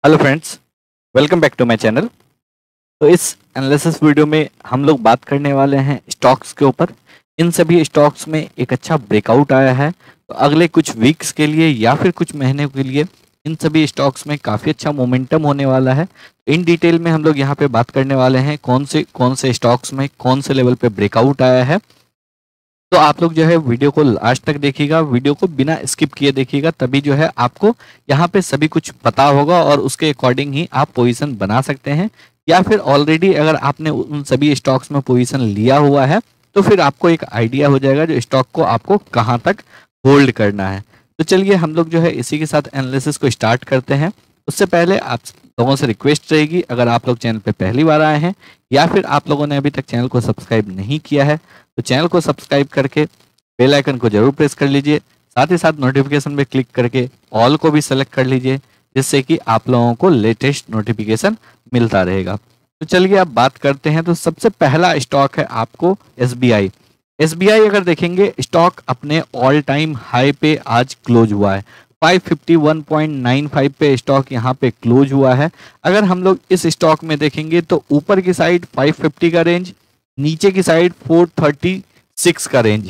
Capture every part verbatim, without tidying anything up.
Hello friends, welcome back to my channel. तो इस analysis video में हम लोग बात करने वाले हैं स्टॉक्स के ऊपर। इन सभी स्टॉक्स में एक अच्छा ब्रेकआउट आया है, तो अगले कुछ वीक्स के लिए या फिर कुछ महीने के लिए इन सभी स्टॉक्स में काफ़ी अच्छा मोमेंटम होने वाला है। इन डिटेल में हम लोग यहाँ पे बात करने वाले हैं कौन से कौन से स्टॉक्स में कौन से लेवल पे ब्रेकआउट आया है। तो आप लोग जो है वीडियो को लास्ट तक देखिएगा, वीडियो को बिना स्किप किए देखिएगा, तभी जो है आपको यहाँ पे सभी कुछ पता होगा और उसके अकॉर्डिंग ही आप पोजीशन बना सकते हैं। या फिर ऑलरेडी अगर आपने उन सभी स्टॉक्स में पोजीशन लिया हुआ है तो फिर आपको एक आइडिया हो जाएगा जो स्टॉक को आपको कहाँ तक होल्ड करना है। तो चलिए हम लोग जो है इसी के साथ एनालिसिस को स्टार्ट करते हैं। उससे पहले आप लोगों से रिक्वेस्ट रहेगी, अगर आप लोग चैनल पे पहली बार आए हैं या फिर आप लोगों ने अभी तक चैनल को सब्सक्राइब नहीं किया है तो चैनल को सब्सक्राइब करके बेल आइकन को जरूर प्रेस कर लीजिए। साथ ही साथ नोटिफिकेशन पे क्लिक करके ऑल को भी सेलेक्ट कर लीजिए, जिससे कि आप लोगों को लेटेस्ट नोटिफिकेशन मिलता रहेगा। तो चलिए अब बात करते हैं। तो सबसे पहला स्टॉक है आपको S B I. S B I अगर देखेंगे, स्टॉक अपने ऑल टाइम हाई पे आज क्लोज हुआ है। Five fifty one point nine five पे स्टॉक यहाँ पे क्लोज हुआ है। अगर हम लोग इस स्टॉक में देखेंगे तो ऊपर की साइड फाइव फिफ्टी का रेंज, नीचे की साइड फोर थर्टी सिक्स का रेंज।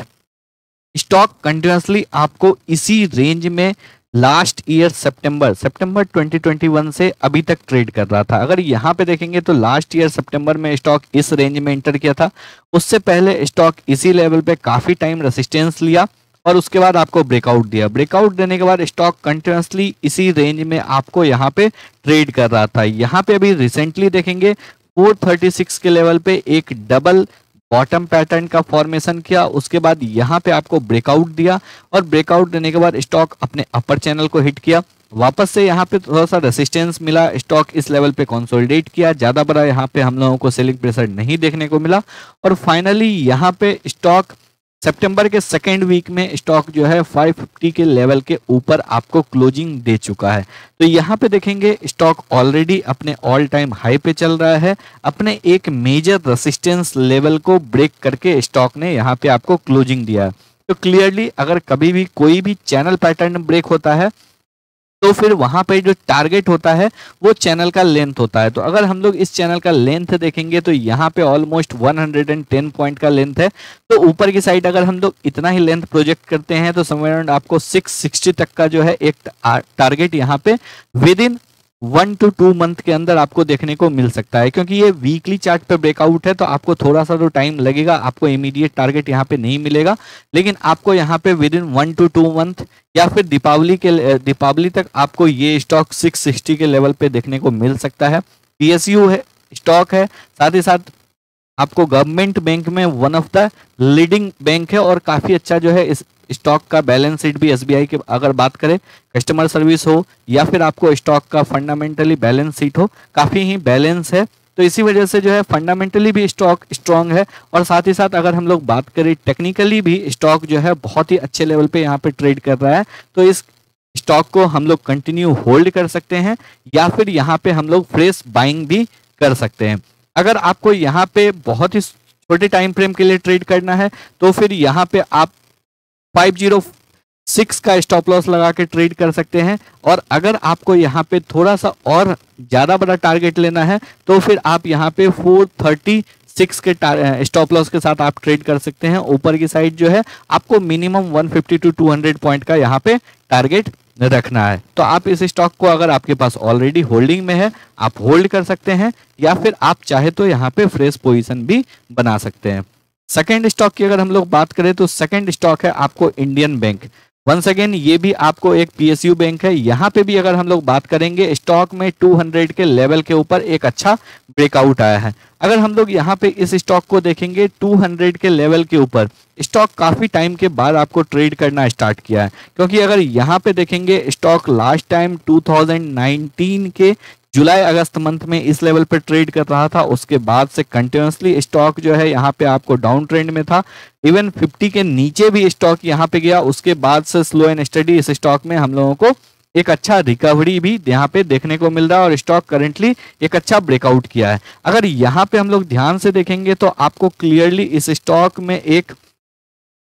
स्टॉक कंटिन्यूसली आपको इसी रेंज में लास्ट ईयर सितंबर सितंबर ट्वेंटी ट्वेंटी वन से अभी तक ट्रेड कर रहा था। अगर यहाँ पे देखेंगे तो लास्ट ईयर सितंबर में स्टॉक इस रेंज में एंटर किया था। उससे पहले स्टॉक इसी लेवल पे काफी टाइम रेसिस्टेंस लिया और उसके बाद आपको ब्रेकआउट दिया। ब्रेकआउट देने के बाद स्टॉक कंटिन्यूसली इसी रेंज में आपको यहाँ पे ट्रेड कर रहा था। यहाँ पे अभी रिसेंटली देखेंगे फोर थर्टी सिक्स के लेवल पे एक डबल बॉटम पैटर्न का फॉर्मेशन किया, उसके बाद यहाँ पे आपको ब्रेकआउट दिया और ब्रेकआउट देने के बाद स्टॉक अपने अपर चैनल को हिट किया। वापस से यहाँ पे थोड़ा सा रेसिस्टेंस मिला, स्टॉक इस लेवल पे कंसोलिडेट किया, ज्यादा बड़ा यहाँ पे हम लोगों को सेलिंग प्रेशर नहीं देखने को मिला और फाइनली यहाँ पे स्टॉक सितंबर के सेकेंड वीक में स्टॉक जो है फाइव फिफ्टी के लेवल के ऊपर आपको क्लोजिंग दे चुका है। तो यहाँ पे देखेंगे स्टॉक ऑलरेडी अपने ऑल टाइम हाई पे चल रहा है। अपने एक मेजर रेसिस्टेंस लेवल को ब्रेक करके स्टॉक ने यहाँ पे आपको क्लोजिंग दिया है। तो क्लियरली अगर कभी भी कोई भी चैनल पैटर्न ब्रेक होता है तो फिर वहां पे जो टारगेट होता है वो चैनल का लेंथ होता है। तो अगर हम लोग इस चैनल का लेंथ देखेंगे तो यहाँ पे almost one hundred ten point का लेंथ है। तो ऊपर की साइड अगर हम लोग इतना ही लेंथ प्रोजेक्ट करते हैं तो समवेयर अराउंड आपको सिक्स सिक्सटी तक का जो है एक टारगेट यहाँ पे within one to two month के अंदर आपको देखने को मिल सकता है। क्योंकि ये वीकली चार्ट पे ब्रेकआउट है तो आपको थोड़ा सा तो टाइम लगेगा, आपको इमीडिएट टारगेट यहाँ पे नहीं मिलेगा, लेकिन आपको यहाँ पे within one to two month या फिर दीपावली के दीपावली तक आपको ये स्टॉक सिक्स सिक्सटी के लेवल पे देखने को मिल सकता है। पी एस यू है स्टॉक है, साथ ही साथ आपको गवर्नमेंट बैंक में one of the leading bank है और काफी अच्छा जो है इस स्टॉक का बैलेंस शीट भी एस बी आई के अगर बात करें, कस्टमर सर्विस हो या फिर आपको स्टॉक का फंडामेंटली बैलेंस शीट हो, काफी ही बैलेंस है। तो इसी वजह से जो है फंडामेंटली भी स्टॉक स्ट्रांग है और साथ ही साथ अगर हम लोग बात करें टेक्निकली भी स्टॉक जो है बहुत ही अच्छे लेवल पे यहाँ पे ट्रेड कर रहा है। तो इस स्टॉक को हम लोग कंटिन्यू होल्ड कर सकते हैं या फिर यहाँ पे हम लोग फ्रेश बाइंग भी कर सकते हैं। अगर आपको यहाँ पे बहुत ही छोटे टाइम फ्रेम के लिए ट्रेड करना है तो फिर यहाँ पे आप फाइव जीरो सिक्स का स्टॉप लॉस लगा के ट्रेड कर सकते हैं। और अगर आपको यहाँ पे थोड़ा सा और ज्यादा बड़ा टारगेट लेना है तो फिर आप यहाँ पे फोर थर्टी सिक्स के स्टॉप लॉस के साथ आप ट्रेड कर सकते हैं। ऊपर की साइड जो है आपको minimum one fifty to two hundred point का यहाँ पे टारगेट रखना है। तो आप इस स्टॉक को अगर आपके पास ऑलरेडी होल्डिंग में है आप होल्ड कर सकते हैं या फिर आप चाहे तो यहाँ पे फ्रेश पोजीशन भी बना सकते हैं। सेकेंड स्टॉक की अगर हम लोग बात करें तो सेकेंड स्टॉक है आपको इंडियन बैंक। वंस अगेन ये भी आपको एक पी एस यू बैंक है। यहाँ पे भी अगर हम लोग बात करेंगे स्टॉक में टू हंड्रेड के लेवल के ऊपर एक अच्छा ब्रेकआउट आया है। अगर हम लोग यहाँ पे इस स्टॉक को देखेंगे टू हंड्रेड के लेवल के ऊपर स्टॉक काफी टाइम के बाद आपको ट्रेड करना स्टार्ट किया है। क्योंकि अगर यहाँ पे देखेंगे stock last time two thousand nineteen के जुलाई अगस्त मंथ में इस लेवल पर ट्रेड कर रहा था, उसके बाद से कंटिन्यूसली स्टॉक जो है यहाँ पे आपको डाउन ट्रेंड में था। इवन फिफ्टी के नीचे भी स्टॉक यहाँ पे गया, उसके बाद से स्लो एंड स्टडी इस स्टॉक में हम लोगों को एक अच्छा रिकवरी भी यहाँ पे देखने को मिल रहा है और स्टॉक करंटली एक अच्छा ब्रेकआउट किया है। अगर यहाँ पे हम लोग ध्यान से देखेंगे तो आपको क्लियरली इस स्टॉक में एक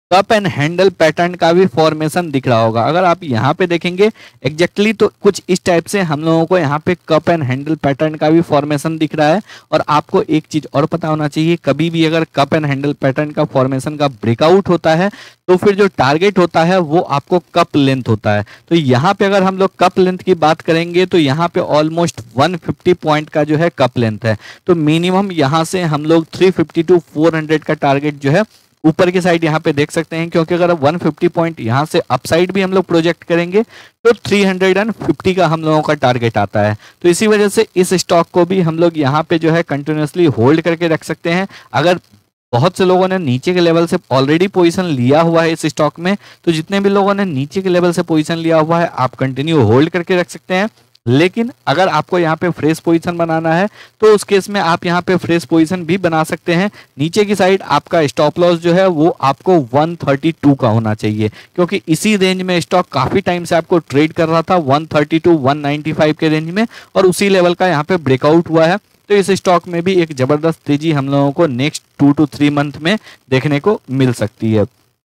कप एंड हैंडल पैटर्न का भी फॉर्मेशन दिख रहा होगा। अगर आप यहाँ पे देखेंगे एग्जैक्टली तो कुछ इस टाइप से हम लोगों को यहाँ पे कप एंड हैंडल पैटर्न का भी फॉर्मेशन दिख रहा है। और आपको एक चीज और पता होना चाहिए, कभी भी अगर कप एंड हैंडल पैटर्न का फॉर्मेशन का ब्रेकआउट होता है तो फिर जो टारगेट होता है वो आपको कप लेंथ होता है। तो यहाँ पे अगर हम लोग कप लेंथ की बात करेंगे तो यहाँ पे ऑलमोस्ट एक सौ पचास पॉइंट का जो है कप लेंथ है। तो मिनिमम यहाँ से हम लोग तीन सौ पचास टू चार सौ का टारगेट जो है ऊपर की साइड यहाँ पे देख सकते हैं, क्योंकि अगर एक सौ पचास पॉइंट यहाँ से अपसाइड भी हम लोग प्रोजेक्ट करेंगे तो तीन सौ पचास का हम लोगों का टारगेट आता है। तो इसी वजह से इस स्टॉक को भी हम लोग यहाँ पे जो है कंटिन्यूसली होल्ड करके रख सकते हैं। अगर बहुत से लोगों ने नीचे के लेवल से ऑलरेडी पोजीशन लिया हुआ है इस स्टॉक में, तो जितने भी लोगों ने नीचे के लेवल से पोजीशन लिया हुआ है आप कंटिन्यू होल्ड करके रख सकते हैं। लेकिन अगर आपको यहाँ पे फ्रेश पोजीशन बनाना है तो उस केस में आप यहाँ पे फ्रेश पोजीशन भी बना सकते हैं। नीचे की साइड आपका स्टॉप लॉस जो है वो आपको एक सौ बत्तीस का होना चाहिए, क्योंकि इसी रेंज में स्टॉक काफी टाइम से आपको ट्रेड कर रहा था एक सौ बत्तीस एक सौ पचानवे के रेंज में, और उसी लेवल का यहाँ पे ब्रेकआउट हुआ है। तो इस स्टॉक में भी एक जबरदस्त तेजी हम लोगों को next two to three month में देखने को मिल सकती है।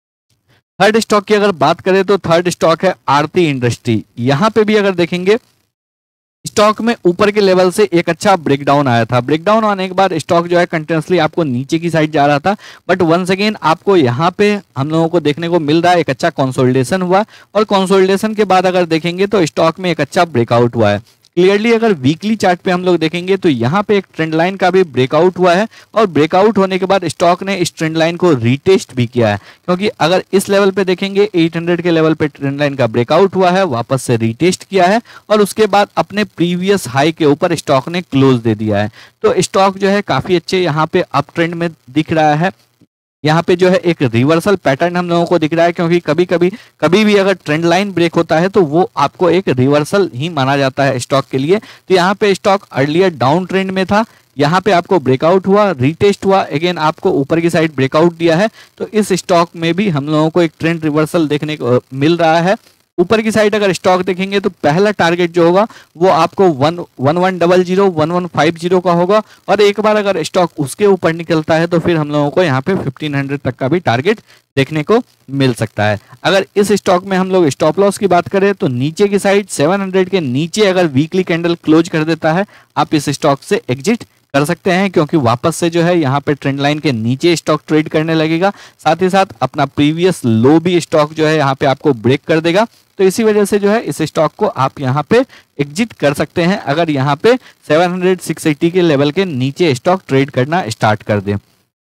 थर्ड स्टॉक की अगर बात करें तो थर्ड स्टॉक है आरती इंडस्ट्री। यहाँ पे भी अगर देखेंगे स्टॉक में ऊपर के लेवल से एक अच्छा ब्रेकडाउन आया था। ब्रेकडाउन आने के बाद स्टॉक जो है कंटिन्यूसली आपको नीचे की साइड जा रहा था, बट वंस अगेन आपको यहाँ पे हम लोगों को देखने को मिल रहा है एक अच्छा कंसोलिडेशन हुआ, और कंसोलिडेशन के बाद अगर देखेंगे तो स्टॉक में एक अच्छा ब्रेकआउट हुआ है। क्लियरली अगर वीकली चार्ट पे हम लोग देखेंगे तो यहाँ पे एक ट्रेंड लाइन का भी ब्रेकआउट हुआ है, और ब्रेकआउट होने के बाद स्टॉक ने इस ट्रेंड लाइन को रीटेस्ट भी किया है। क्योंकि अगर इस लेवल पे देखेंगे आठ सौ के लेवल पे ट्रेंड लाइन का ब्रेकआउट हुआ है, वापस से रीटेस्ट किया है, और उसके बाद अपने प्रीवियस हाई के ऊपर स्टॉक ने क्लोज दे दिया है। तो स्टॉक जो है काफी अच्छे यहाँ पे अप ट्रेंड में दिख रहा है। यहाँ पे जो है एक रिवर्सल पैटर्न हम लोगों को दिख रहा है, क्योंकि कभी कभी कभी भी अगर ट्रेंड लाइन ब्रेक होता है तो वो आपको एक रिवर्सल ही माना जाता है स्टॉक के लिए। तो यहाँ पे स्टॉक अर्लियर डाउन ट्रेंड में था, यहाँ पे आपको ब्रेकआउट हुआ, रीटेस्ट हुआ, अगेन आपको ऊपर की साइड ब्रेकआउट दिया है। तो इस स्टॉक में भी हम लोगों को एक ट्रेंड रिवर्सल देखने को मिल रहा है। ऊपर की साइड अगर स्टॉक देखेंगे तो पहला टारगेट जो होगा वो आपको one one one double zero one one five zero का होगा, और एक बार अगर स्टॉक उसके ऊपर निकलता है तो फिर हम लोगों को यहाँ पे फिफ्टीन हंड्रेड तक का भी टारगेट देखने को मिल सकता है। अगर इस स्टॉक में हम लोग स्टॉप लॉस की बात करें तो नीचे की साइड सेवन हंड्रेड के नीचे अगर वीकली कैंडल क्लोज कर देता है आप इस स्टॉक से एग्जिट कर सकते हैं, क्योंकि वापस से जो है यहाँ पे ट्रेंड लाइन के नीचे स्टॉक ट्रेड करने लगेगा। साथ ही साथ अपना प्रीवियस लो भी स्टॉक जो है यहाँ पे आपको ब्रेक कर देगा। तो इसी वजह से जो है इस स्टॉक को आप यहाँ पे एग्जिट कर सकते हैं अगर यहाँ पे सेवन हंड्रेड सिक्स एटी के लेवल के नीचे स्टॉक ट्रेड करना स्टार्ट कर दे।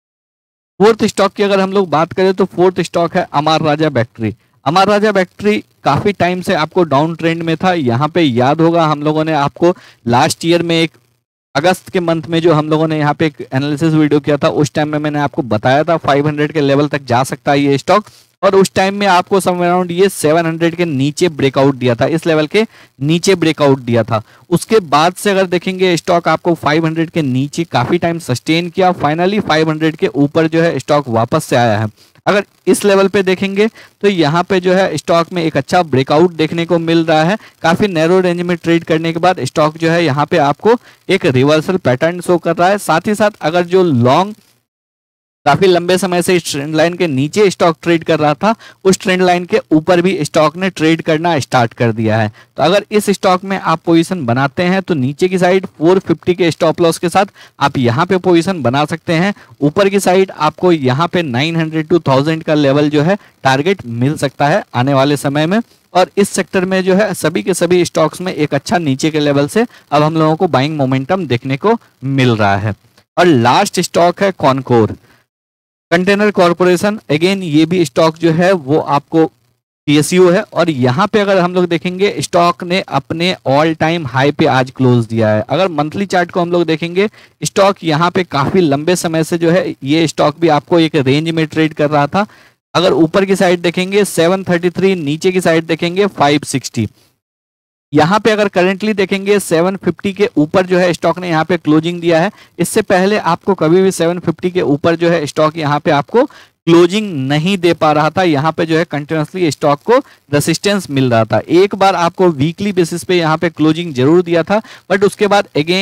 फोर्थ स्टॉक की अगर हम लोग बात करें तो फोर्थ स्टॉक है अमर राजा बैटरी। अमर राजा बैटरी काफी टाइम से आपको डाउन ट्रेंड में था। यहाँ पे याद होगा हम लोगों ने आपको लास्ट ईयर में एक अगस्त के मंथ में जो हम लोगों ने यहाँ पे एक एनालिसिस वीडियो किया था, उस टाइम में मैंने आपको बताया था पाँच सौ के लेवल तक जा सकता है ये स्टॉक, और उस टाइम में आपको समवेयर अराउंड ये सात सौ के नीचे ब्रेकआउट दिया था, इस लेवल के नीचे ब्रेकआउट दिया था। उसके बाद से अगर देखेंगे स्टॉक आपको पाँच सौ के नीचे काफी टाइम सस्टेन किया, फाइनली पाँच सौ के ऊपर जो है स्टॉक वापस से आया है। अगर इस लेवल पे देखेंगे तो यहाँ पे जो है स्टॉक में एक अच्छा ब्रेकआउट देखने को मिल रहा है। काफी नैरो रेंज में ट्रेड करने के बाद स्टॉक जो है यहाँ पे आपको एक रिवर्सल पैटर्न शो कर रहा है। साथ ही साथ अगर जो लॉन्ग काफी लंबे समय से इस ट्रेंड लाइन के नीचे स्टॉक ट्रेड कर रहा था, उस ट्रेंड लाइन के ऊपर भी स्टॉक ने ट्रेड करना स्टार्ट कर दिया है। तो अगर इस स्टॉक में आप पोजीशन बनाते हैं तो नीचे की साइड चार सौ पचास के स्टॉप लॉस के साथ आप यहाँ पे पोजीशन बना सकते हैं। ऊपर की साइड आपको यहाँ पे नौ सौ टू एक हज़ार का लेवल जो है टारगेट मिल सकता है आने वाले समय में। और इस सेक्टर में जो है सभी के सभी स्टॉक्स में एक अच्छा नीचे के लेवल से अब हम लोगों को बाइंग मोमेंटम देखने को मिल रहा है। और लास्ट स्टॉक है कॉनकोर कंटेनर कॉर्पोरेशन। अगेन ये भी स्टॉक जो है वो आपको पीएसयू है, और यहाँ पे अगर हम लोग देखेंगे स्टॉक ने अपने ऑल टाइम हाई पे आज क्लोज दिया है। अगर मंथली चार्ट को हम लोग देखेंगे स्टॉक यहाँ पे काफी लंबे समय से जो है ये स्टॉक भी आपको एक रेंज में ट्रेड कर रहा था। अगर ऊपर की साइड देखेंगे सात सौ तैंतीस, नीचे की साइड देखेंगे पाँच सौ साठ। यहाँ पे अगर करेंटली देखेंगे सात सौ पचास के ऊपर जो है स्टॉक ने यहाँ पे क्लोजिंग दिया है। इससे पहले आपको कभी भी सात सौ पचास के ऊपर जो है स्टॉक यहाँ पे आपको क्लोजिंग नहीं दे पा रहा था। यहाँ पे जो है कंटिन्यूसली स्टॉक को रेसिस्टेंस मिल रहा था। एक बार आपको वीकली बेसिस पे यहाँ पे क्लोजिंग जरूर दिया था, बट उसके बाद अगेन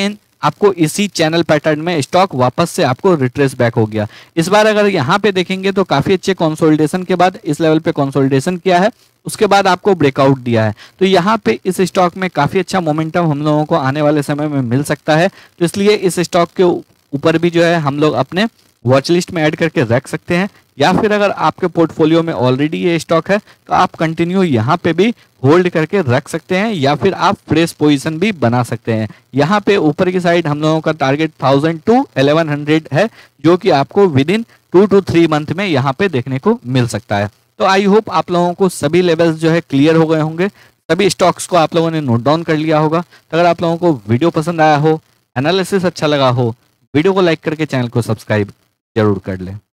आपको इसी चैनल पैटर्न में स्टॉक वापस से आपको रिट्रेस बैक हो गया। इस बार अगर यहाँ पे देखेंगे तो काफी अच्छे कंसोलिडेशन के बाद इस लेवल पे कंसोलिडेशन किया है, उसके बाद आपको ब्रेकआउट दिया है। तो यहाँ पे इस स्टॉक में काफी अच्छा मोमेंटम हम लोगों को आने वाले समय में मिल सकता है। तो इसलिए इस स्टॉक के ऊपर भी जो है हम लोग अपने वॉच लिस्ट में ऐड करके रख सकते हैं, या फिर अगर आपके पोर्टफोलियो में ऑलरेडी ये स्टॉक है तो आप कंटिन्यू यहाँ पे भी होल्ड करके रख सकते हैं, या फिर आप फ्रेश पोजीशन भी बना सकते हैं। यहाँ पे ऊपर की साइड हम लोगों का target thousand to eleven hundred है, जो कि आपको within two to three month में यहाँ पे देखने को मिल सकता है। तो आई होप आप लोगों को सभी लेवल्स जो है क्लियर हो गए होंगे, सभी स्टॉक्स को आप लोगों ने नोट डाउन कर लिया होगा। तो अगर आप लोगों को वीडियो पसंद आया हो, एनालिसिस अच्छा लगा हो, वीडियो को लाइक करके चैनल को सब्सक्राइब जरूर कर लें।